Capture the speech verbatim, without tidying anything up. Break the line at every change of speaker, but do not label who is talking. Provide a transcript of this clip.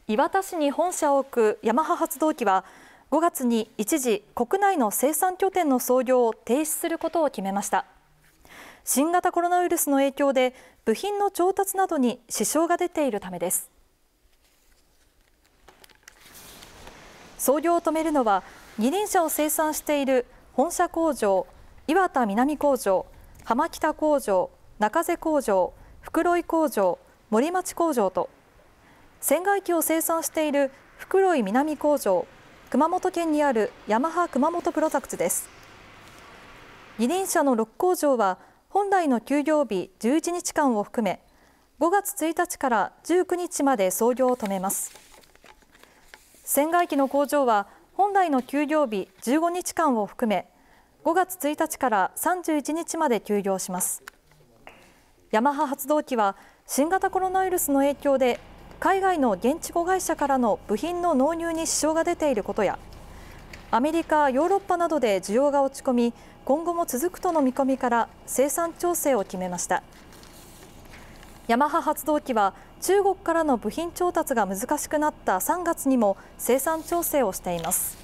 磐田市に本社を置くヤマハ発動機はごがつに一時国内の生産拠点の操業を停止することを決めました。新型コロナウイルスの影響で部品の調達などに支障が出ているためです。操業を止めるのは二輪車を生産している本社工場、磐田南工場、浜北工場、中瀬工場、袋井工場、森町工場と船外機を生産している袋井南工場、熊本県にあるヤマハ熊本プロダクツです。二輪車のろく工場は本来の休業日じゅういちにちかんを含めごがつついたちからじゅうくにちまで操業を止めます。船外機の工場は本来の休業日じゅうごにちかんを含めごがつついたちからさんじゅういちにちまで休業します。ヤマハ発動機は新型コロナウイルスの影響で海外の現地子会社からの部品の納入に支障が出ていることやアメリカ、ヨーロッパなどで需要が落ち込み今後も続くとの見込みから生産調整を決めました。ヤマハ発動機は中国からの部品調達が難しくなったさんがつにも生産調整をしています。